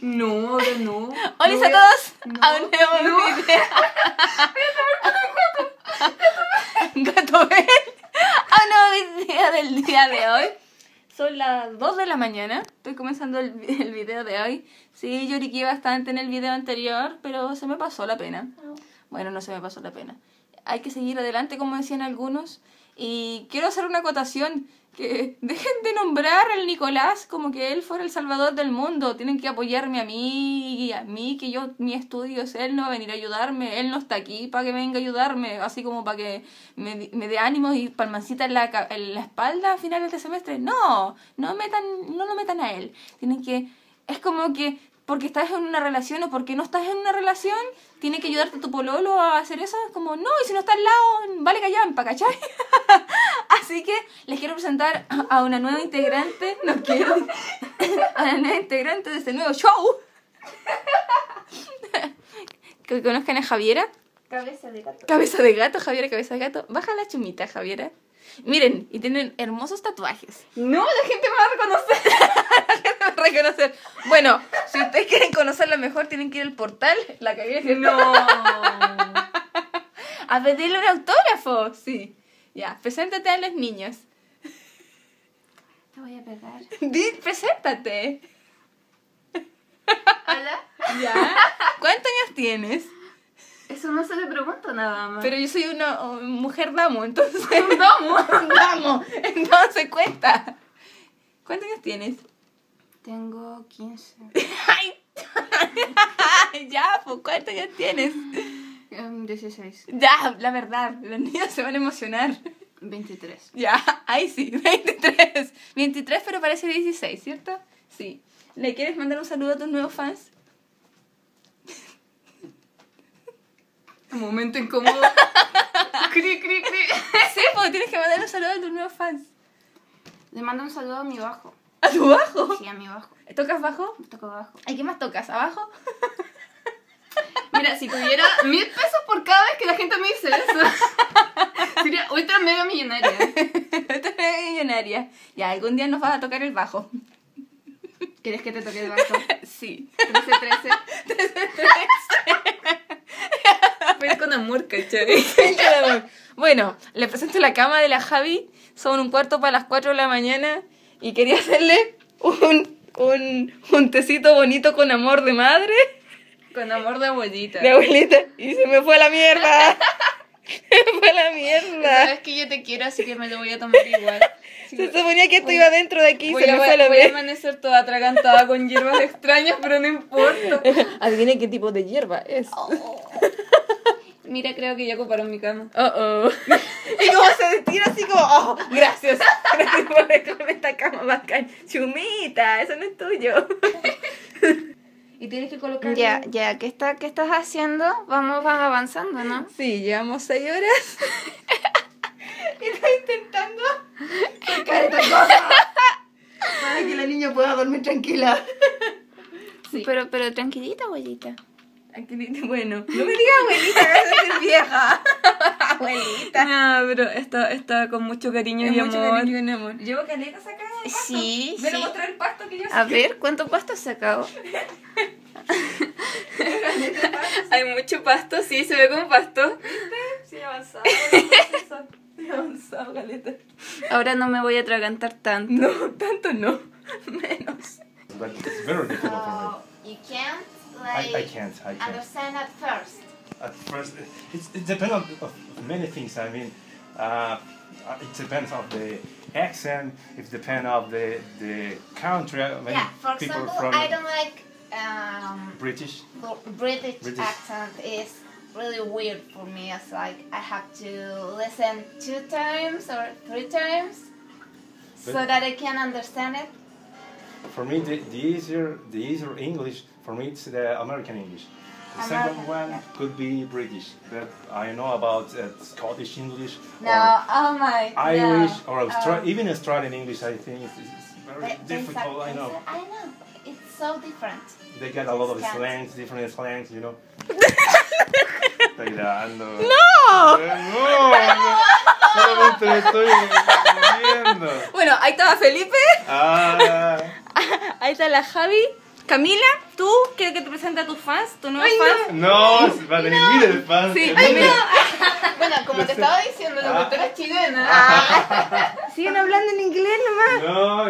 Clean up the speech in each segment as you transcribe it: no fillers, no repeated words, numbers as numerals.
No, ahora no. Hola a todos a un nuevo video. Gato Bell. A un nuevo video del día de hoy. Son las 2 de la mañana. Estoy comenzando el video de hoy. Sí, lloriqué bastante en el video anterior, pero se me pasó la pena. Bueno, no se me pasó la pena. Hay que seguir adelante, como decían algunos. Y quiero hacer una acotación. Que dejen de nombrar al Nicolás como que él fuera el salvador del mundo. Tienen que apoyarme a mí, que yo, mi estudio es él, no va a venir a ayudarme. Él no está aquí para que venga a ayudarme, así como para que me dé ánimos y palmancita en la espalda a finales de semestre. No lo metan a él. Tienen que, es como que porque estás en una relación o porque no estás en una relación, tiene que ayudarte tu pololo a hacer eso. Es como, no, y si no está al lado, vale callampa, ¿cachai? Así que les quiero presentar a una nueva integrante, a una nueva integrante de este nuevo show. Que conozcan a Javiera. Cabeza de gato. Cabeza de gato, Javiera, cabeza de gato. Baja la chumita, Javiera. Miren, y tienen hermosos tatuajes. No, la gente me va a reconocer. La gente me va a reconocer. Bueno, si ustedes quieren conocerla mejor, tienen que ir al portal. La cagué, ¿cierto? No. A pedirle un autógrafo. Sí. Ya, preséntate a los niños. Te voy a pegar. Preséntate. Hola. Ya. ¿Cuántos años tienes? Eso no se le pregunta nada más. Pero yo soy una mujer damo, entonces... Un domo. Damo, entonces cuenta. ¿Cuántos años tienes? Tengo 15. ¡Ay! Ya, pues, ¿cuántos años tienes? 16. Ya, la verdad, los niños se van a emocionar. 23. Ya, ahí sí, 23. 23, pero parece 16, ¿cierto? Sí. ¿Le quieres mandar un saludo a tus nuevos fans? Un momento incómodo. Cri, cri, cri. Sí, pues tienes que mandar un saludo a tus nuevos fans. Le mando un saludo a mi bajo. ¿A tu bajo? Sí, a mi bajo. ¿Tocas bajo? Toco bajo. ¿Y qué más tocas? ¿Abajo? Mira, si tuviera 1,000 pesos por cada vez que la gente me dice eso, sería ultra mega millonaria. Tú eres millonaria. Ya, algún día nos vas a tocar el bajo. ¿Quieres que te toque el bajo? Sí. 13-13. Pero con amor, ¿cachai? Bueno, le presento la cama de la Javi. Son 1/4 para las 4 de la mañana. Y quería hacerle un tecito bonito con amor de madre. Con amor de abuelita. De abuelita. Y se me fue a la mierda. Se me fue a la mierda. Sabes que yo te quiero, así que me lo voy a tomar igual. Se suponía que esto iba dentro de aquí. Voy Se me fue a la voy a mierda. amanecer toda atragantada con hierbas extrañas, pero no importa. Adivinen qué tipo de hierba es. Mira, creo que ya ocuparon mi cama. Y como se tira así como, oh, gracias por dejarme esta cama bacán. Chumita, eso no es tuyo. Y tienes que colocar... Ya, ¿qué estás haciendo? Vamos avanzando, ¿no? Sí, llevamos 6 horas. Y estoy intentando sacar esta cosa para que la niña pueda dormir tranquila. Sí. Pero tranquilita, abuelita. Bueno, no me digas abuelita, que vas a ser vieja. Abuelita. No, pero está con mucho cariño y mucho amor. cariño y amor. ¿Llevo caletas acá? Sí, Ven a sí. mostrar el pasto que yo A ver, ¿cuánto pasto has sacado? Hay mucho pasto, sí, se ve como pasto. Sí, avanzado. Sí, avanzado, caleta. Ahora no me voy a atragantar tanto. No, tanto no. Menos. But it's very difficult for You can't me. I can't. understand at first. At first, it depends of many things. I mean, it depends of the accent. It depends of the country. I mean, Yeah, for people example, from I don't like British. British accent is really weird for me. It's like I have to listen 2 times or 3 times so But- that I can understand it. For me, the easier English. For me, it's the American English. The second American, one yeah. could be British. But I know about Scottish English No, or oh my. Irish no. or even Australian English. I think it's very difficult. I know. I know. It's so different. They get a lot of Scans. slangs, different slangs, you know. Estoy grabando. ¡No! No, solamente le estoy viendo. Bueno, ahí estaba Felipe. Ah, Ahí está la Javi. Camila, tú, quiero que te presentes a tus fans, tus nuevos fans. No, va a tener miles de fans. Sí, Bueno, como te estaba diciendo, la doctora es chilena. siguen hablando en inglés nomás. No,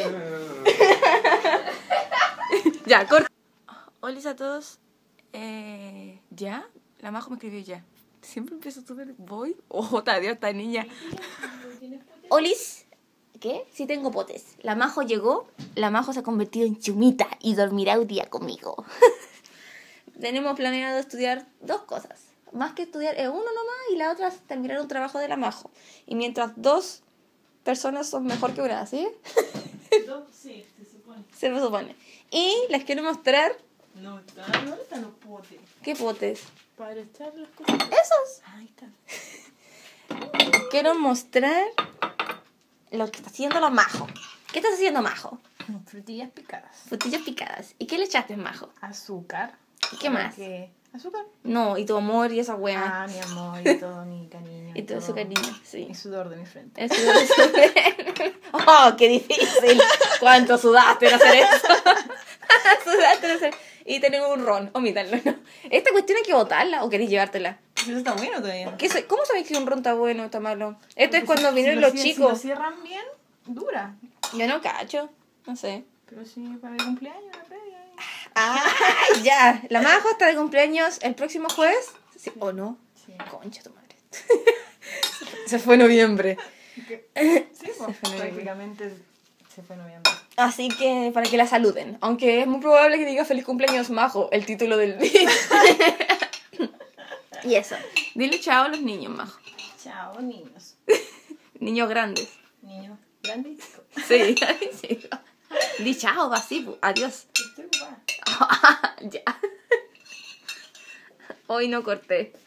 Ya, corta. Hola a todos. ¿Ya? La Majo me escribió ya. Siempre empiezo súper voy. Oh, Dios, esta niña. Olis. ¿Qué? Sí tengo potes. La Majo llegó. La Majo se ha convertido en chumita y dormirá un día conmigo. Tenemos planeado estudiar 2 cosas. Más que estudiar es uno nomás y la otra es terminar un trabajo de la Majo. Y mientras 2 personas son mejor que una, ¿sí? Sí, se supone. Se me supone. Y les quiero mostrar... No, ¿dónde están los potes? ¿Qué potes? Para echar las cosas. Esos. Ahí están. Quiero mostrar lo que está haciendo la Majo. ¿Qué estás haciendo, Majo? Frutillas picadas. Frutillas picadas. ¿Y qué le echaste, Majo? Azúcar. ¿Y qué más? ¿Azúcar? No, y tu amor y esa wea. Ah, mi amor y todo mi cariño. Y todo su cariño, sí. Y sudor de mi frente. Eso Oh, qué difícil. ¿Cuánto sudaste en hacer eso? Sudaste en hacer... Y tenemos un ron. Omítanlo, ¿no? ¿Esta cuestión hay que botarla o queréis llevártela? Eso está bueno todavía. ¿Cómo sabéis que un ron está bueno o está malo? Esto es Porque cuando si vienen lo los cierran- chicos. Si lo cierran bien, dura. Yo no cacho. No sé. Pero sí, para el cumpleaños, la previa. ¡Ah! Ya. La Majo está de cumpleaños el próximo jueves. ¿Sí? ¿O no? Sí. Concha tu madre. Se fue noviembre. Sí, pues prácticamente se fue noviembre. Así que para que la saluden. Aunque es muy probable que diga feliz cumpleaños Majo, el título del video. Y eso. Dile chao a los niños, Majo. Chao, niños. Niños grandes. Niños grandes. Sí. Sí. Di chao, así. Adiós. Estoy ocupada. Ya. Hoy no corté.